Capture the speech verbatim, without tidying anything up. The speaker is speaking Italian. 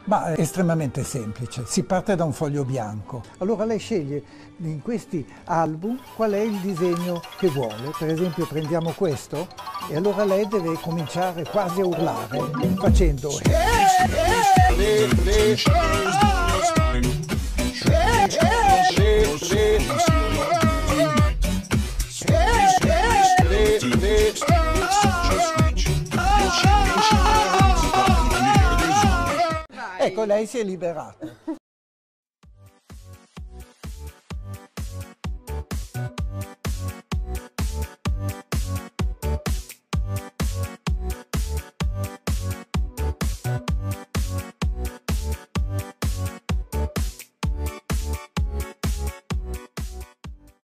Ma è estremamente semplice, si parte da un foglio bianco. Allora lei sceglie in questi album qual è il disegno che vuole. Per esempio prendiamo questo e allora lei deve cominciare quasi a urlare facendo ecco, lei si è liberata.